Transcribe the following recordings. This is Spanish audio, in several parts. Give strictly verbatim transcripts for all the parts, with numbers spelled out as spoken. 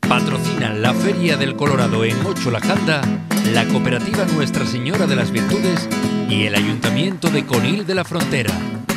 Patrocinan la Feria del Colorado en Ocho La Janda, la Cooperativa Nuestra Señora de las Virtudes y el Ayuntamiento de Conil de la Frontera.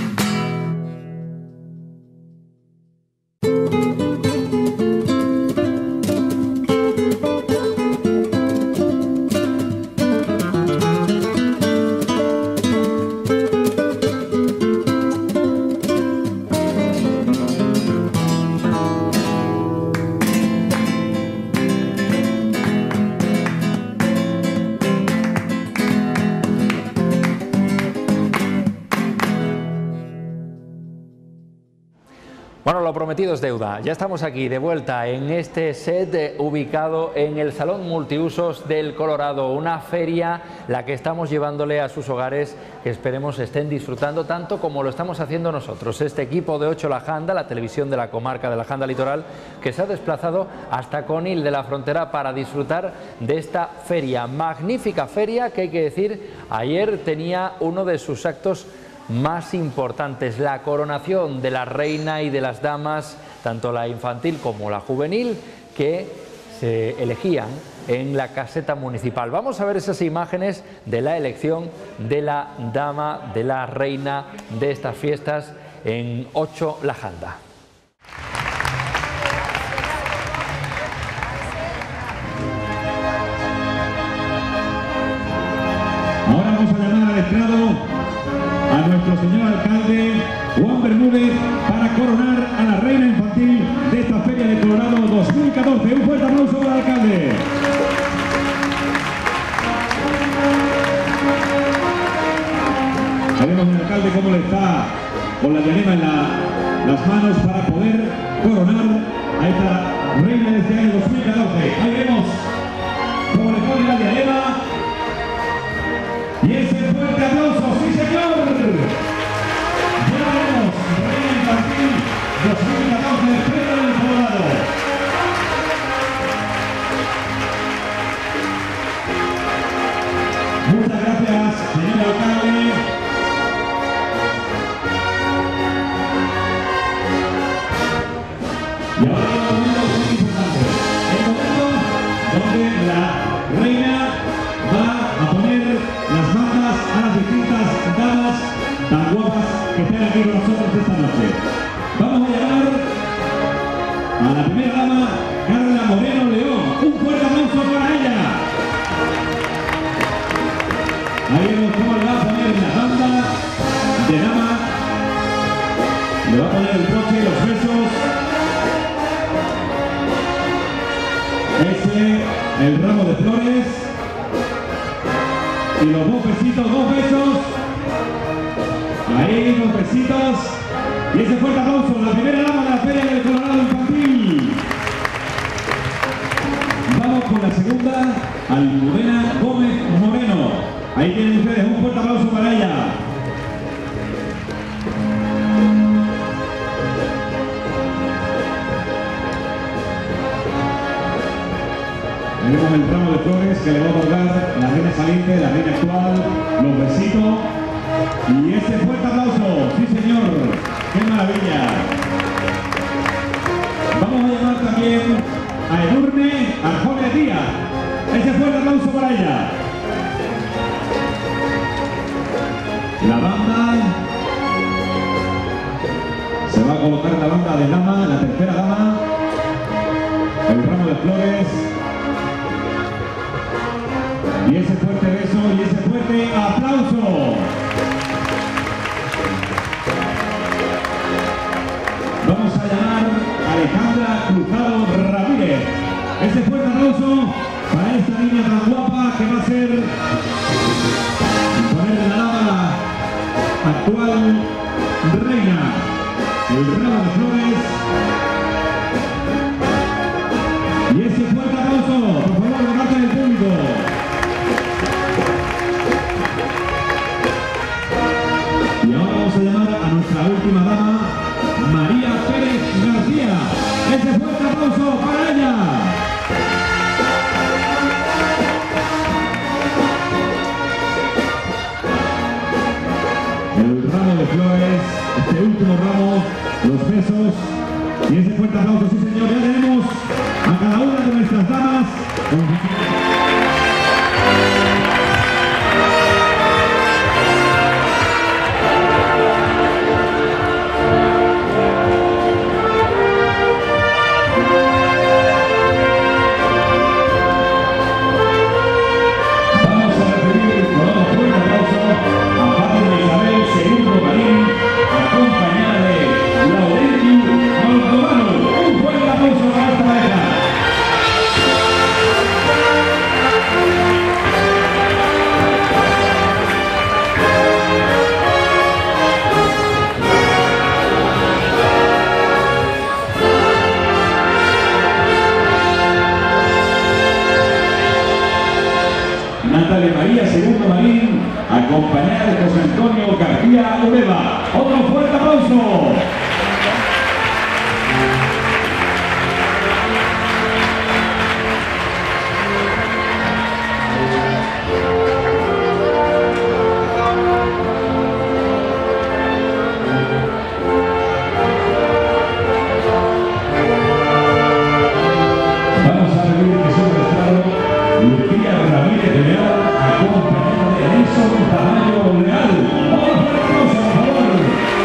Bueno, lo prometido es deuda. Ya estamos aquí de vuelta en este set eh, ubicado en el Salón Multiusos del Colorado, una feria la que estamos llevándole a sus hogares, que esperemos estén disfrutando tanto como lo estamos haciendo nosotros. Este equipo de Ocho La Janda, la televisión de la comarca de la Janda Litoral, que se ha desplazado hasta Conil de la Frontera para disfrutar de esta feria, magnífica feria que hay que decir, ayer tenía uno de sus actos más importantes, la coronación de la reina y de las damas, tanto la infantil como la juvenil, que se elegían en la caseta municipal. Vamos a ver esas imágenes de la elección de la dama, de la reina de estas fiestas en Ocho La Janda. Ahora vamos a llamar al estrado a nuestro señor alcalde Juan Bermúdez para coronar a la reina infantil de esta Feria de Colorado dos mil catorce. Un fuerte aplauso para el alcalde. Veremos al alcalde cómo le está con la diadema en la, las manos para poder coronar a esta reina de este año dos mil catorce. Ahí vemos cómo le pone la diadema. Y ese fuerte aplauso, sí señor. Ya veremos, reina infantil dos mil catorce, Feria del Colorado. Muchas gracias, señor alcalde. Y ahora hay un momento muy importante, el momento donde la reina va a poner las mandas a las distintas damas tan guapas que están aquí con nosotros esta noche. Vamos a llamar a la primera dama, Carla Moreno León. Un fuerte aplauso para ella. Ahí vemos cómo le va a poner la banda de dama. Le va a poner el broche, los besos. Ese, el ramo de flores. Y los dos besitos, dos besos. Ahí, dos besitos. Y ese fuerte aplauso, la primera dama de la Feria del Colorado Infantil. Vamos con la segunda, Almudena Gómez Moreno. Ahí tienen ustedes un fuerte aplauso para ella. Tenemos el ramo de flores que le va a otorgar la reina saliente, la reina actual, los besitos. Y ese fuerte aplauso, sí señor, qué maravilla. Vamos a llamar también a Edurne Arjona Díaz. Ese fuerte aplauso para ella. La banda, se va a colocar la banda de dama, la tercera dama, el ramo de flores. Y ese fuerte beso y ese fuerte aplauso. Vamos a llamar a Alejandra Cruzado Ramírez. Ese fuerte aplauso para esta niña tan guapa que va a ser poner la dama actual reina. El ramo de flores. Y ese fuerte aplauso, por favor, de parte del público. Y ahora vamos a llamar a nuestra última dama, María Pérez García. Ese fuerte aplauso para ella. El ramo de flores, este último ramo, los besos. Y ese fuerte aplauso, sí señor, ya tenemos a cada uno una de nuestras damas. Vamos a recibir con un fuerte aplauso a Fátima Isabel segundo Marín, acompañada de Laurentiu Moldovano. Un fuerte aplauso para esta pareja. Natalia María segundo Marín, acompañada de José Antonio García Ureva. Otro fuerte aplauso. Vamos a recibir que sobre el estrado Lucía Ramírez de Leal, acompañada de Nelson Tamayo Leal. ¡Otro fuerte aplauso, por favor!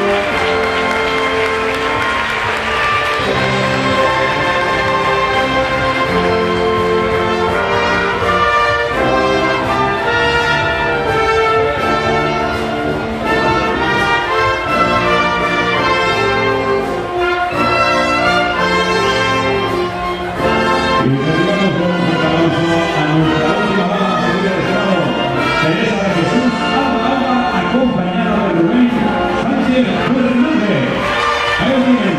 Y terminamos con un fuerte aplauso a nuestra última dama seguida de estrado, Teresa de Jesús Alba Alba, acompañada de Rubén Sánchez Fernández. Ahí lo tienen.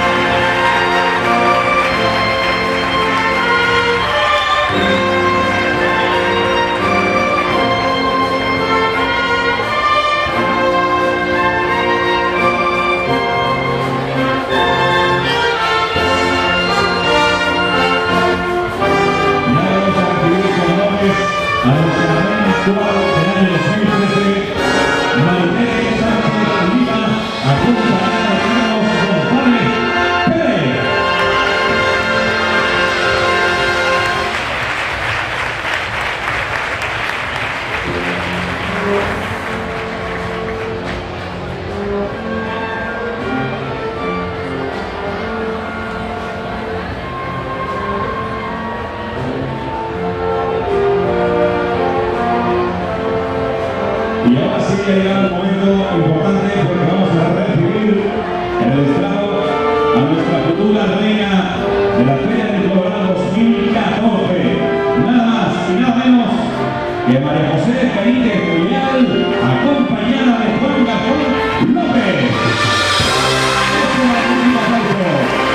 A nuestra reina actual del año dos mil trece, Marlene Sánchez Lima, acompañada de Carlos González Pérez. Y ahora sí ha llegado el momento importante porque vamos a recibir en el estrado a nuestra futura reina de la Feria del Colorado dos mil catorce. Nada más y nada menos que María José Benítez Leal, acompañada de Juan Gastón López. Es un magnífico aplauso.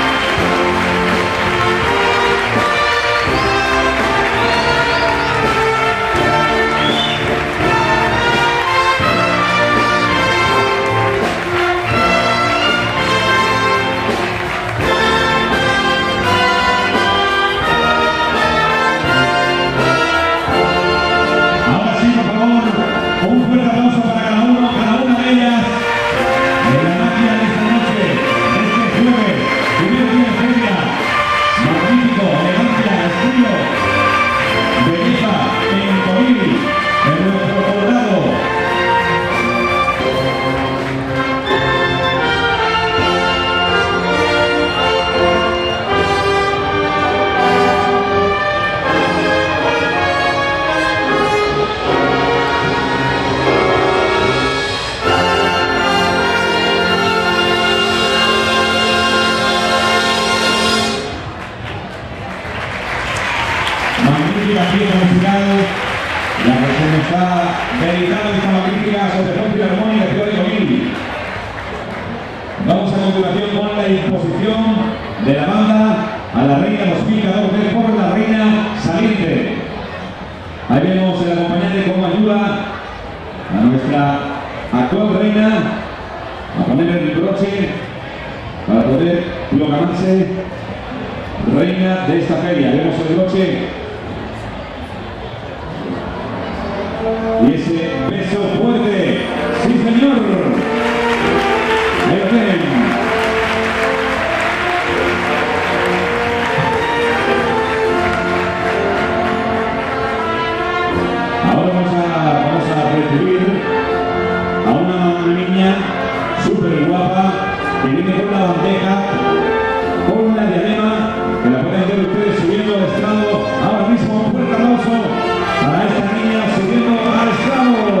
Ahora sí, por favor, un fuerte aplauso para cada uno, cada una de ellas, de la máquina de esta noche, de este jueves, primer día de feria, magnífico, elegancia, estilo, belleza, en Conil, en nuestro Colorado. Magnífica pieza musical, la que se nos está dedicando esta magnífica Asociación Filarmónica de Ciudad de Conil. Vamos a continuación con la disposición de la banda a la reina dos mil catorce por la reina saliente. Ahí vemos el acompañante como ayuda a nuestra actual reina a poner el broche para poder proclamarse reina de esta feria. Vemos el broche y ese beso fuerte. ¡Sí, señor! Ahí lo tienen. que viene con la bandeja, con la diadema, que la pueden ver ustedes subiendo al estrado. Ahora mismo un fuerte aplauso para esta niña subiendo al estrado.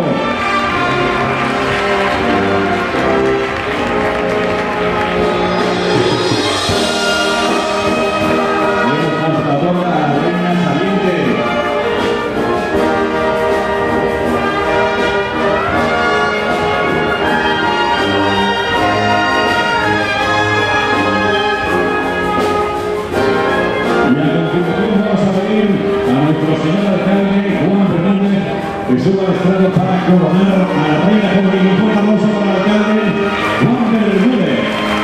Que suba al estrado para coronar a la reina joven. Un fuerte aplauso para el alcalde Juan Bermúdez.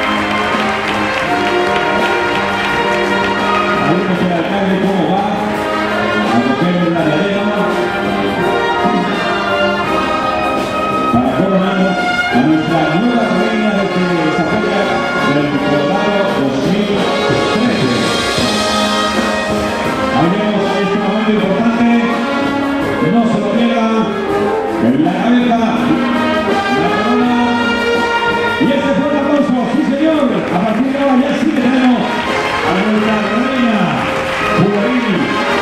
Ahí vemos el alcalde cómo va a coger la diadema para coronar a nuestra nueva reina de esta feria del Colorado dos mil trece. Ahí vemos este momento importante. No se lo pierdan, en la cabeza, la corona, y ese fuerte aplauso, sí señor. A partir de ahora ya sí tenemos a nuestra reina juvenil.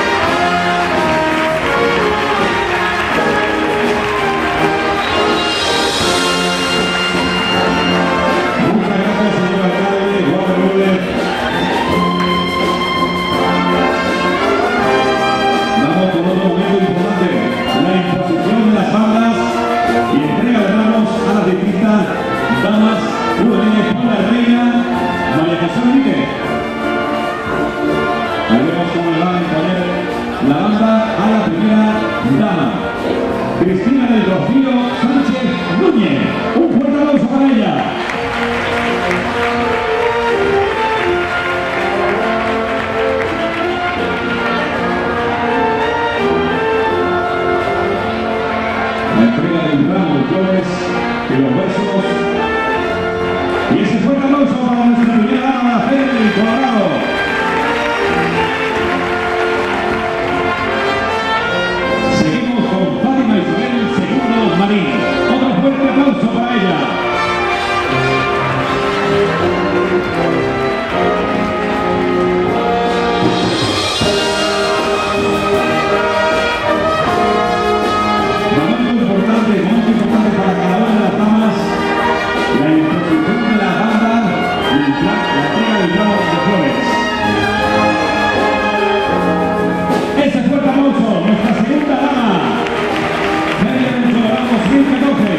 Muchas gracias, señor alcalde Juan Bermúdez. Vamos con otro momento importante. La imposición de las bandas y entrega de ramos a las distintas damas juveniles con la reina María José Miguel. Ahí vemos cómo le van a imponer la banda a la primera dama, Cristina del Rocío Sánchez Núñez. Un fuerte aplauso para ella. La entrega del ramo de flores y los versos. Y ese fuerte aplauso para nuestra primera dama de la feria del Colorado. Seguimos con Fátima Isabel segundo Marín. Otro fuerte aplauso para ella. Muy importante para cada una de las damas, la imposición de la banda y la entrega del ramo de flores. Ese fuerte aplauso, nuestra segunda dama, Feria del Colorado dos mil catorce.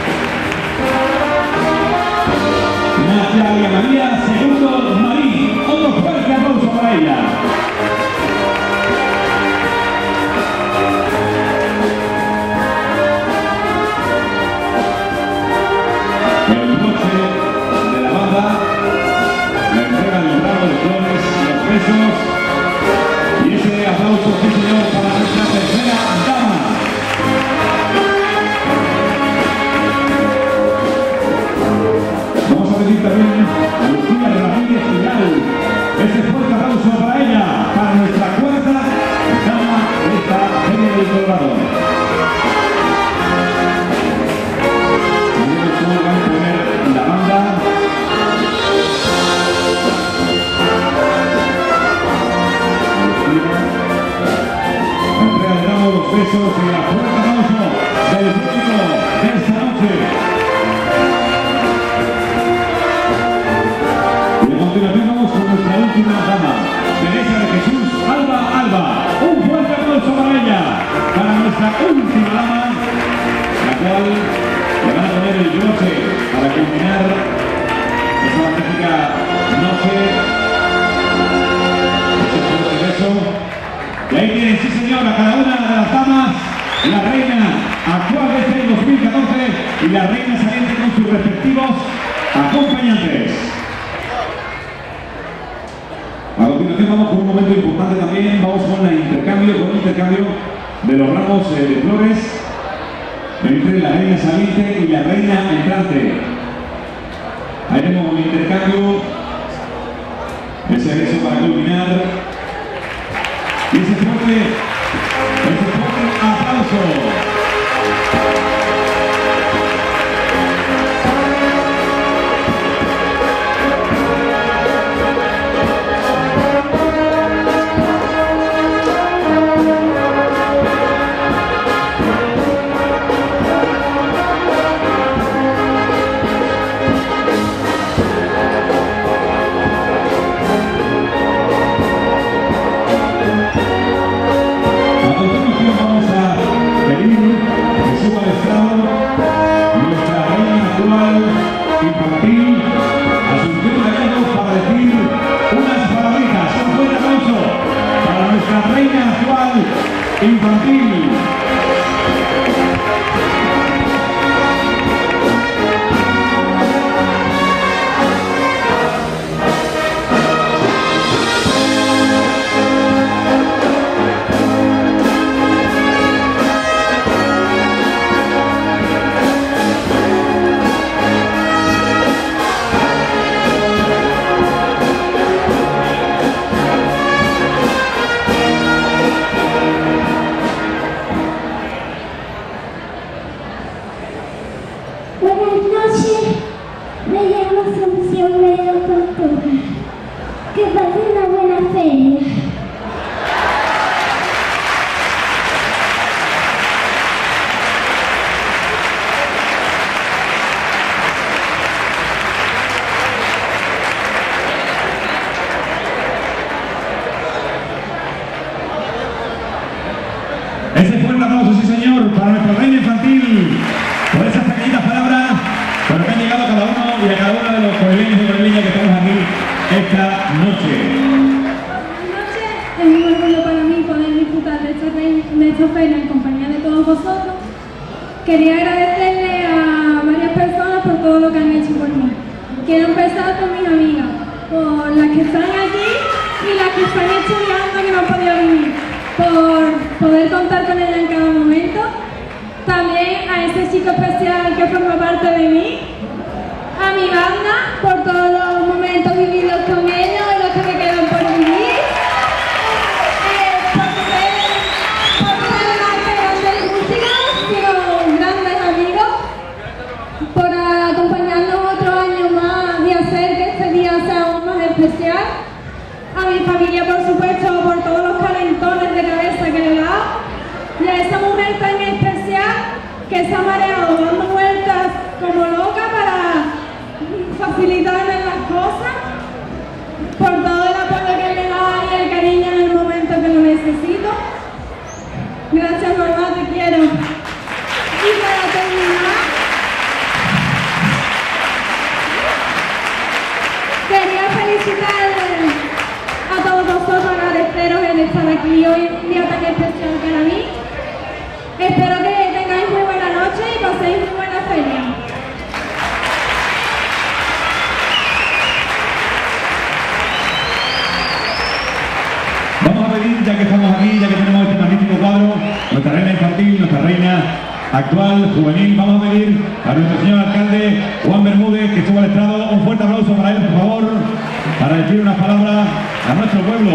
Natalia María segundo Marín. Otro fuerte aplauso para ella. De la banda, la entrega del ramo de flores, los besos y ese aplauso, sí señor, para nuestra tercera dama. Vamos a pedir también a Lucía Ramírez Final. Ese fuerte aplauso para ella, para nuestra cuarta dama de esta Feria del Colorado. La banda la entrega del ramo, los besos y la fuerte aplauso del público de esta noche. Y a continuación vamos con nuestra última dama, Teresa de Jesús Alba Alba. Un fuerte aplauso para ella, para nuestra última dama, la cual le van a poner el broche para culminar esta magnífica noche. Ese fuerte beso. Y ahí tienen, sí señor, a cada una de las damas, la reina actual de este dos mil catorce y la reina saliente con sus respectivos acompañantes. A continuación vamos con un momento importante también. Vamos con el intercambio, con el intercambio de los ramos eh, de flores entre la reina saliente y la reina entrante. Ahí tenemos el intercambio, ese beso para culminar y ese fuerte, ese fuerte aplauso. infantil, Asunción Gallegos, para decir unas palabritas. Un fuerte aplauso para nuestra reina actual infantil. Que pase una buena feria. Ese fue un aplauso, sí señor, para nuestra reina infantil, por esas pequeñitas palabras con las que han llegado a cada uno y a cada uno de los correleños y correleñas que estamos aquí esta noche. Buenas noches, es un orgullo para mí poder disfrutar de esta, de esta feria en compañía de todos vosotros. Quería agradecerle a varias personas por todo lo que han hecho por mí. Quiero empezar con mis amigas, por las que están aquí y las que están estudiando que no han podido venir, por poder contar con ella en cada momento. También a ese chico especial que forma parte de mí, a mi banda por todos los momentos vividos con ellos y los que me quedan por vivir, eh, por ser, por ser más que grandes músicos, sino grandes amigos, por acompañarnos otro año más y hacer que este día sea aún más especial, a mi familia por supuesto por todos los calentones de cabeza que le he dado, y a esa mujer tan especial que se ha mareado dando vueltas como loca para facilitarme las cosas, por todo el apoyo que me da y el cariño en el momento que lo necesito. Gracias, mamá, te quiero. Y para terminar, quería felicitar a todos vosotros, agradeceros el estar aquí hoy, un día tan especial para mí. Espero que tengáis muy buena noche y paséis muy buena feria. Vamos a pedir, ya que estamos aquí, ya que tenemos este magnífico cuadro, nuestra reina infantil, nuestra reina actual, juvenil, vamos a pedir a nuestro señor alcalde Juan Bermúdez que suba al estrado. Un fuerte aplauso para él, por favor, para decir unas palabras a nuestro pueblo.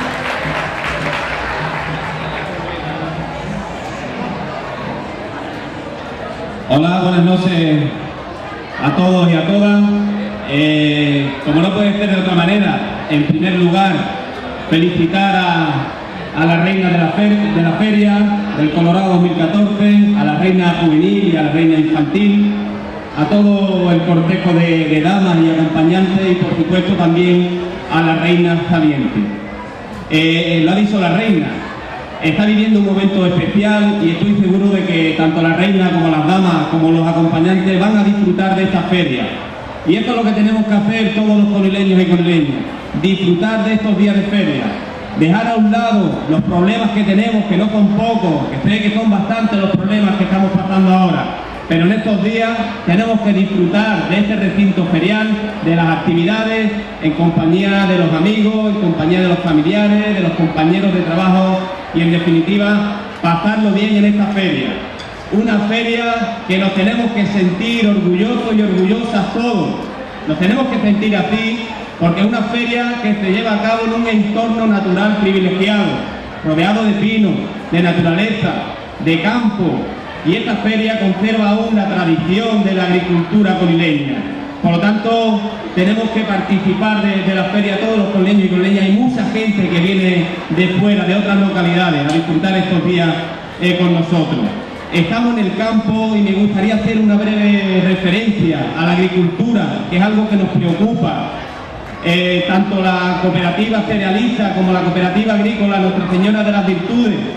Hola, buenas noches a todos y a todas. Eh, como no puede ser de otra manera, en primer lugar, felicitar a, a la reina de la, fer, de la feria del Colorado dos mil catorce, a la reina juvenil y a la reina infantil, a todo el cortejo de, de damas y acompañantes y por supuesto también a la reina saliente. Eh, lo ha dicho la reina. Está viviendo un momento especial y estoy seguro de que tanto la reina como las damas como los acompañantes van a disfrutar de esta feria. Y esto es lo que tenemos que hacer todos los conileños y conileñas, disfrutar de estos días de feria, dejar a un lado los problemas que tenemos, que no son pocos, que sé que son bastantes los problemas que estamos pasando ahora, pero en estos días tenemos que disfrutar de este recinto ferial, de las actividades, en compañía de los amigos, en compañía de los familiares, de los compañeros de trabajo y en definitiva pasarlo bien en esta feria. Una feria que nos tenemos que sentir orgullosos y orgullosas todos. Nos tenemos que sentir así porque es una feria que se lleva a cabo en un entorno natural privilegiado, rodeado de pinos, de naturaleza, de campo, y esta feria conserva aún la tradición de la agricultura conileña. Por lo tanto, tenemos que participar de, de la feria todos los conileños y conileñas. Hay mucha gente que viene de fuera, de otras localidades, a disfrutar estos días eh, con nosotros. Estamos en el campo y me gustaría hacer una breve referencia a la agricultura, que es algo que nos preocupa. Eh, tanto la cooperativa cerealista como la cooperativa agrícola Nuestra Señora de las Virtudes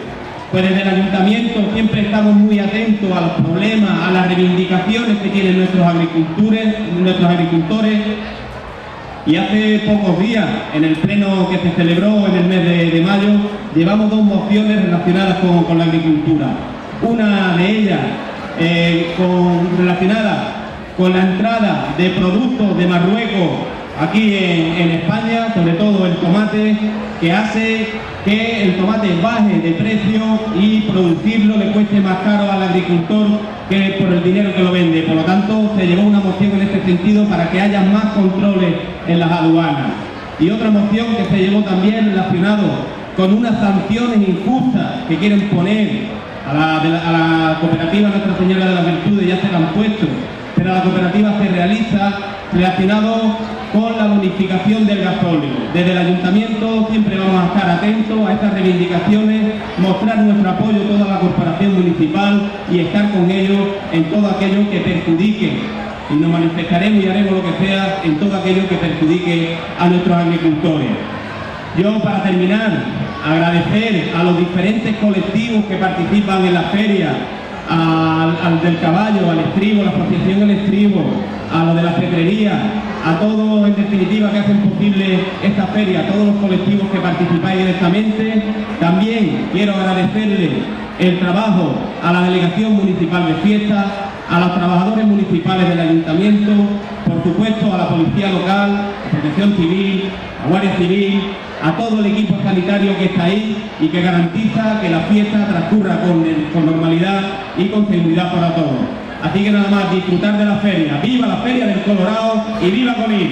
Pues desde el Ayuntamiento siempre estamos muy atentos a los problemas, a las reivindicaciones que tienen nuestros agricultores, nuestros agricultores. Y hace pocos días, en el pleno que se celebró en el mes de, de mayo, llevamos dos mociones relacionadas con, con la agricultura. Una de ellas eh, con, relacionada con la entrada de productos de Marruecos aquí en, en España, sobre todo el tomate, que hace que el tomate baje de precio y producirlo le cueste más caro al agricultor que por el dinero que lo vende. Por lo tanto, se llevó una moción en este sentido para que haya más controles en las aduanas. Y otra moción que se llevó también relacionado con unas sanciones injustas que quieren poner a la, de la, a la cooperativa Nuestra Señora de las Virtudes, ya se la han puesto, pero la cooperativa se realiza relacionado con la bonificación del gasóleo. Desde el Ayuntamiento siempre vamos a estar atentos a estas reivindicaciones, mostrar nuestro apoyo a toda la corporación municipal y estar con ellos en todo aquello que perjudique, y nos manifestaremos y haremos lo que sea en todo aquello que perjudique a nuestros agricultores. Yo, para terminar, agradecer a los diferentes colectivos que participan en la feria, al, al del caballo, al estribo, la asociación El Estribo, a los de la cetrería, a todos en definitiva que hacen posible esta feria, a todos los colectivos que participáis directamente. También quiero agradecerle el trabajo a la Delegación Municipal de Fiestas, a los trabajadores municipales del Ayuntamiento, por supuesto a la Policía Local, a Protección Civil, a Guardia Civil, a todo el equipo sanitario que está ahí y que garantiza que la fiesta transcurra con, con normalidad y con seguridad para todos. Así que nada más, disfrutar de la feria. ¡Viva la Feria del Colorado y viva Conil!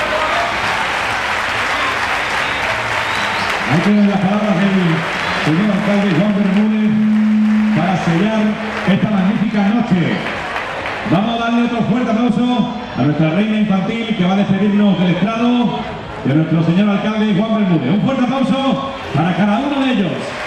Ahí tienen las palabras del señor alcalde Juan Bermúdez para sellar esta magnífica noche. Vamos a darle otro fuerte aplauso a nuestra reina infantil que va a despedirnos del estrado, de nuestro señor alcalde Juan Bermúdez. Un fuerte aplauso para cada uno de ellos.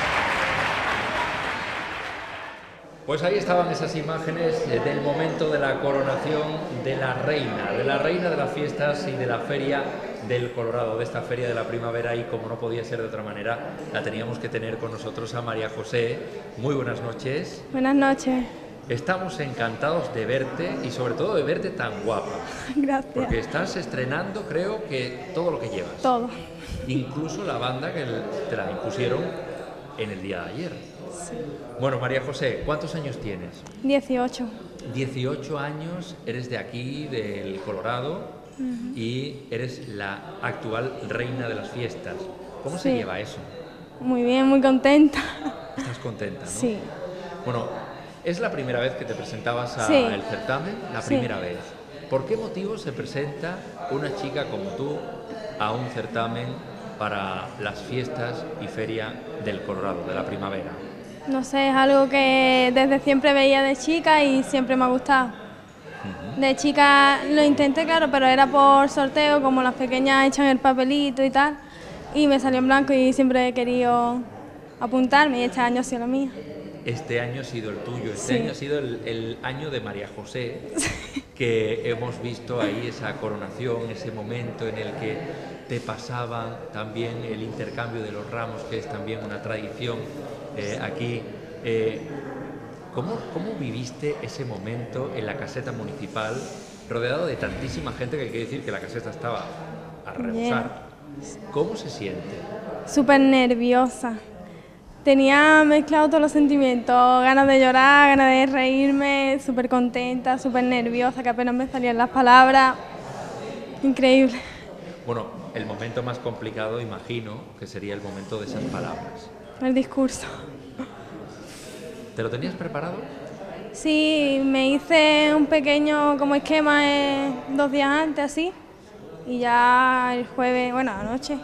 Pues ahí estaban esas imágenes del momento de la coronación de la reina, de la reina de las fiestas y de la Feria del Colorado, de esta Feria de la Primavera, y como no podía ser de otra manera, la teníamos que tener con nosotros a María José. Muy buenas noches. Buenas noches. Estamos encantados de verte y sobre todo de verte tan guapa. Gracias. Porque estás estrenando, creo que todo lo que llevas. Todo. Incluso la banda que te la impusieron en el día de ayer. Sí. Bueno, María José, ¿cuántos años tienes? dieciocho. dieciocho años, eres de aquí, del Colorado, uh-huh. y eres la actual reina de las fiestas. ¿Cómo sí. se lleva eso? Muy bien, muy contenta. ¿Estás contenta, no? Sí. Bueno, ¿es la primera vez que te presentabas al sí. certamen? La sí. primera vez. ¿Por qué motivo se presenta una chica como tú a un certamen para las fiestas y feria del Colorado, de la primavera? No sé, es algo que desde siempre veía de chica y siempre me ha gustado. Uh-huh. De chica lo intenté, claro, pero era por sorteo, como las pequeñas echan el papelito y tal, y me salió en blanco y siempre he querido apuntarme, y este año ha sido lo mío. Este año ha sido el tuyo, este sí. año ha sido el, el año de María José, que hemos visto ahí esa coronación, ese momento en el que te pasaban también el intercambio de los ramos, que es también una tradición eh, aquí. Eh, ¿cómo, ¿Cómo viviste ese momento en la caseta municipal, rodeado de tantísima gente, que hay que decir que la caseta estaba a rebosar? ¿Cómo se siente? Súper nerviosa. Tenía mezclado todos los sentimientos, ganas de llorar, ganas de reírme, súper contenta, súper nerviosa, que apenas me salían las palabras. Increíble. Bueno, el momento más complicado, imagino, que sería el momento de esas palabras. El discurso. ¿Te lo tenías preparado? Sí, me hice un pequeño como esquema eh, dos días antes, así, y ya el jueves, bueno, anoche,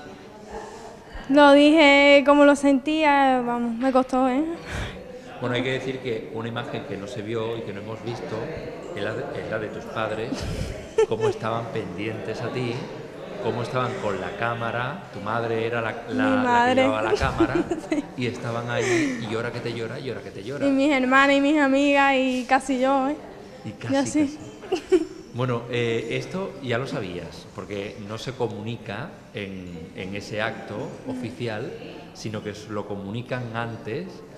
lo dije como lo sentía, vamos, me costó, ¿eh? Bueno, hay que decir que una imagen que no se vio y que no hemos visto es la de, es la de tus padres, cómo estaban pendientes a ti, cómo estaban con la cámara. Tu madre era la, la, la que llevaba la cámara, sí. Y estaban ahí, y llora que te llora, y llora que te llora. Y mis hermanas y mis amigas, y casi yo, ¿eh? Y casi, casi. casi. Bueno, eh, esto ya lo sabías, porque no se comunica en, en ese acto oficial, sino que lo comunican antes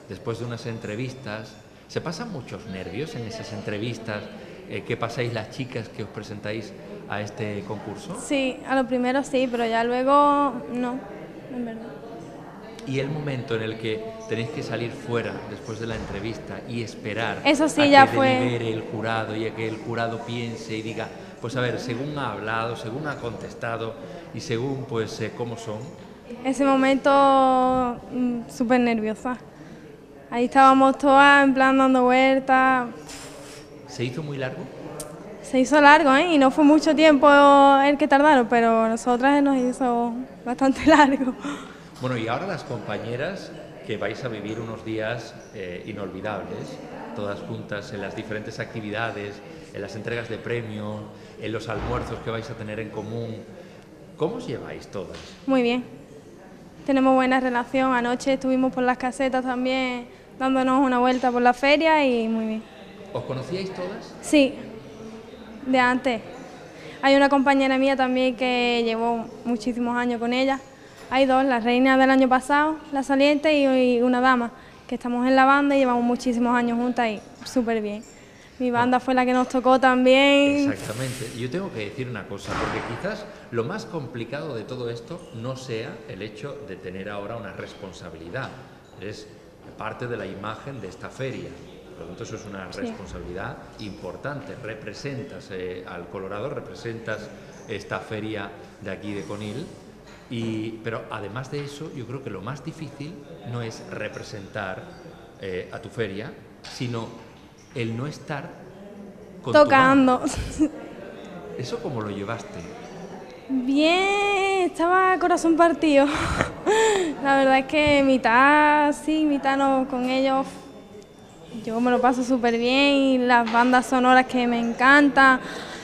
después de unas entrevistas. ¿Se pasan muchos nervios en esas entrevistas eh, que pasáis las chicas que os presentáis a este concurso? Sí, a lo primero sí, pero ya luego no, en verdad. Y el momento en el que tenéis que salir fuera después de la entrevista y esperar Eso sí, a ya que fue... delibere el jurado y a que el jurado piense y diga, pues a ver, según ha hablado, según ha contestado y según pues eh, cómo son. Ese momento mm, súper nerviosa. Ahí estábamos todas en plan dando vueltas. ¿Se hizo muy largo? Se hizo largo, ¿eh? Y no fue mucho tiempo el que tardaron, pero nosotras nos hizo bastante largo. Bueno, y ahora las compañeras que vais a vivir unos días eh, inolvidables, todas juntas en las diferentes actividades, en las entregas de premios, en los almuerzos que vais a tener en común. ¿Cómo os lleváis todas? Muy bien. Tenemos buena relación. Anoche estuvimos por las casetas también dándonos una vuelta por la feria y muy bien. ¿Os conocíais todas? Sí, de antes. Hay una compañera mía también que llevó muchísimos años con ella. Hay dos, la reina del año pasado, la saliente, y una dama, que estamos en la banda y llevamos muchísimos años juntas y súper bien. Mi banda fue la que nos tocó también. Exactamente. Yo tengo que decir una cosa, porque quizás lo más complicado de todo esto no sea el hecho de tener ahora una responsabilidad. Es parte de la imagen de esta feria. Por lo tanto, eso es una responsabilidad sí. importante. Representas eh, al Colorado, representas esta feria de aquí de Conil. Y, pero además de eso, yo creo que lo más difícil no es representar eh, a tu feria, sino el no estar con tocando. Tu banda. ¿Eso cómo lo llevaste? Bien, estaba corazón partido. La verdad es que mitad sí, mitad no, con ellos. Yo me lo paso súper bien y las bandas sonoras que me encantan.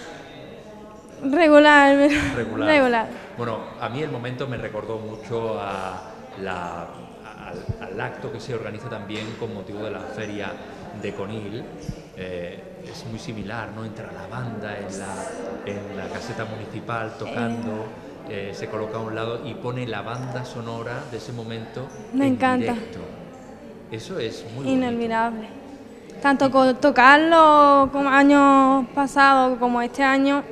Regular, regular. regular. Bueno, a mí el momento me recordó mucho a la, al, al acto que se organiza también con motivo de la feria de Conil. Eh, es muy similar, ¿no? Entra la banda en la, en la caseta municipal tocando, eh, se coloca a un lado y pone la banda sonora de ese momento me en encanta. directo. Eso es muy inolvidable. bonito. Tanto con tocarlo como años pasados como este año,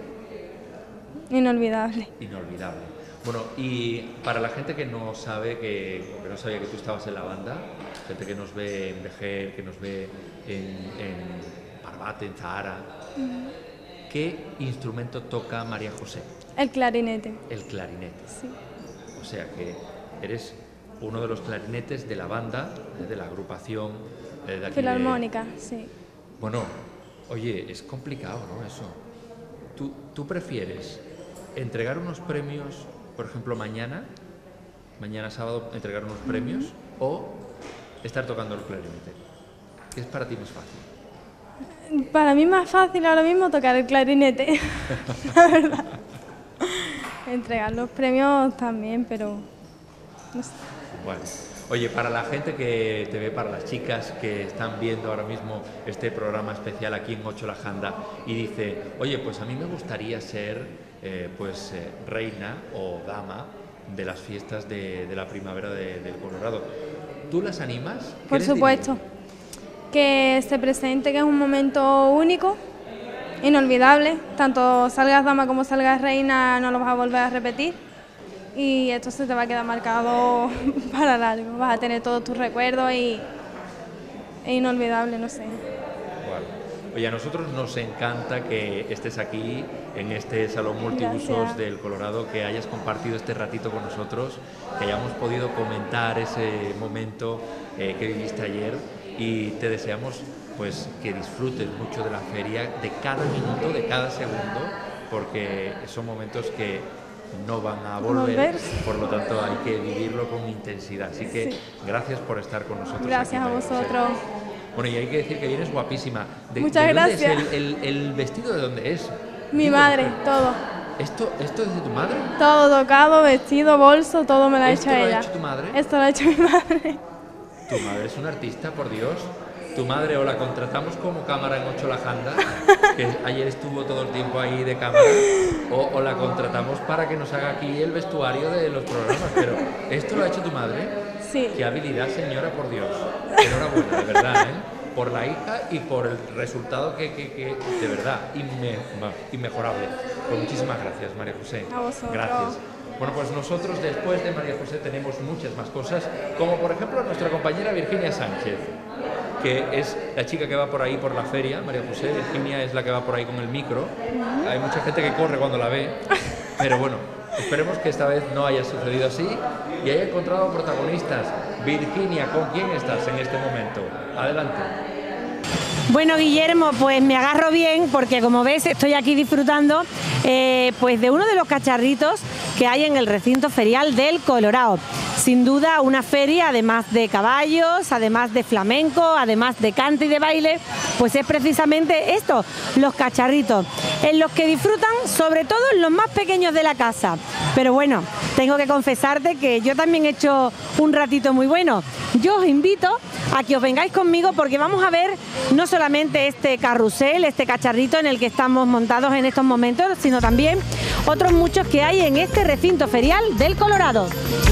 inolvidable. Inolvidable. Bueno, y para la gente que no sabe, que, que no sabía que tú estabas en la banda, gente que nos ve en Vejer, que nos ve en, en Barbate, en Zahara, uh-huh. ¿qué instrumento toca María José? El clarinete. El clarinete. Sí. O sea que eres uno de los clarinetes de la banda, de la agrupación de aquí Filarmónica, de... sí. Bueno, oye, es complicado, ¿no? Eso. ¿Tú, tú prefieres entregar unos premios, por ejemplo, mañana, mañana sábado, entregar unos premios, uh-huh. o estar tocando el clarinete? ¿Qué es para ti más fácil? Para mí es más fácil ahora mismo tocar el clarinete, la verdad. Entregar los premios también, pero no sé. Bueno, oye, para la gente que te ve, para las chicas que están viendo ahora mismo este programa especial aquí en Ocho La Janda y dice, oye, pues a mí me gustaría ser eh, pues eh, reina o dama de las fiestas de, de la primavera de, del Colorado. ¿Tú las animas? Por supuesto. Dirías? Que se presente, que es un momento único, inolvidable. Tanto salgas dama como salgas reina, no lo vas a volver a repetir. Y esto se te va a quedar marcado para largo. Vas a tener todos tus recuerdos y es inolvidable, no sé. Bueno. Oye, a nosotros nos encanta que estés aquí en este salón multiusos Gracias. del Colorado, que hayas compartido este ratito con nosotros, que hayamos podido comentar ese momento eh, que viviste ayer, y te deseamos pues que disfrutes mucho de la feria, de cada minuto, de cada segundo, porque son momentos que no van a volver, volver. Por lo tanto hay que vivirlo con intensidad. Así que sí. Gracias por estar con nosotros. Gracias aquí, a vosotros. Bueno, y hay que decir que vienes guapísima. De, Muchas ¿de dónde gracias. Es el, el, el vestido de dónde es? Mi Digo, madre, todo. ¿Esto, ¿Esto es de tu madre? Todo tocado, vestido, bolso, todo me lo ha hecho ella. ¿Esto lo ha hecho tu madre? Esto lo ha hecho mi madre. Tu madre es una artista, por Dios. Tu madre o la contratamos como cámara en Ocho La Janda, que ayer estuvo todo el tiempo ahí de cámara, o, o la contratamos para que nos haga aquí el vestuario de los programas. Pero ¿esto lo ha hecho tu madre? Sí. Qué habilidad, señora, por Dios. Enhorabuena, de verdad, ¿eh? Por la hija y por el resultado que, que, que de verdad, inme, inmejorable. Pues muchísimas gracias, María José. A vosotros. Gracias. Bueno, pues nosotros después de María José tenemos muchas más cosas, como por ejemplo nuestra compañera Virginia Sánchez, que es la chica que va por ahí por la feria. María José, Virginia es la que va por ahí con el micro. Hay mucha gente que corre cuando la ve, pero bueno, esperemos que esta vez no haya sucedido así y haya encontrado protagonistas. Virginia, ¿con quién estás en este momento? Adelante. Bueno, Guillermo, pues me agarro bien porque, como ves, estoy aquí disfrutando eh, pues de uno de los cacharritos que hay en el recinto ferial del Colorado. Sin duda una feria, además de caballos, además de flamenco, además de cante y de baile, pues es precisamente esto, los cacharritos, en los que disfrutan sobre todo los más pequeños de la casa. Pero bueno, tengo que confesarte que yo también he hecho un ratito muy bueno. Yo os invito a que os vengáis conmigo porque vamos a ver no solamente este carrusel, este cacharrito en el que estamos montados en estos momentos, sino también otros muchos que hay en este recinto ferial del Colorado.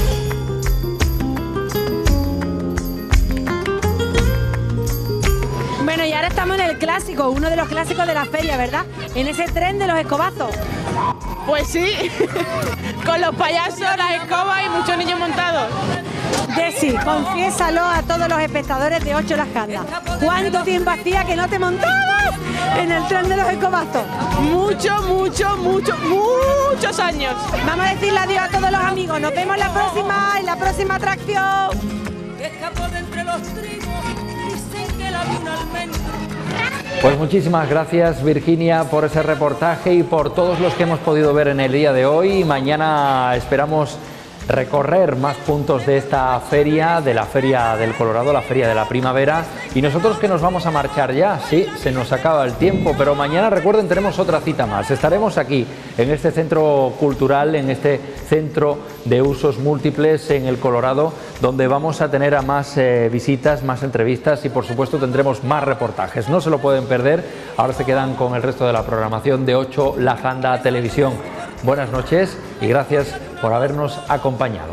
Bueno, y ahora estamos en el clásico, uno de los clásicos de la feria, ¿verdad? En ese tren de los escobazos. Pues sí, con los payasos, las escobas y muchos niños montados. Desi, confiésalo a todos los espectadores de Ocho Las Candas. ¿Cuánto tiempo hacía que no te montabas en el tren de los escobazos? Mucho, mucho, mucho, muchos años. Vamos a decirle adiós a todos los amigos. Nos vemos la próxima, en la próxima atracción. Escapó de entre los trigos, dicen que la vi un almendro. Pues muchísimas gracias, Virginia, por ese reportaje y por todos los que hemos podido ver en el día de hoy. Mañana esperamos recorrer más puntos de esta feria, de la Feria del Colorado, la Feria de la Primavera, y nosotros que nos vamos a marchar ya, sí, se nos acaba el tiempo, pero mañana, recuerden, tenemos otra cita más. Estaremos aquí, en este centro cultural, en este centro de usos múltiples en el Colorado, donde vamos a tener a más eh, visitas, más entrevistas y por supuesto tendremos más reportajes. No se lo pueden perder, ahora se quedan con el resto de la programación de Ocho La Janda Televisión. Buenas noches y gracias por habernos acompañado.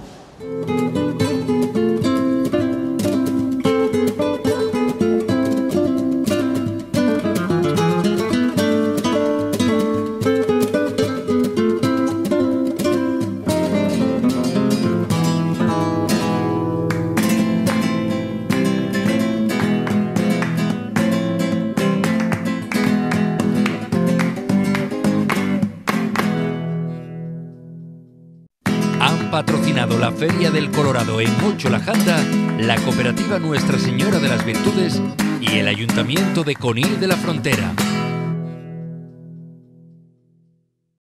Patrocinado la Feria del Colorado en Ocho La Janda, la Cooperativa Nuestra Señora de las Virtudes y el Ayuntamiento de Conil de la Frontera.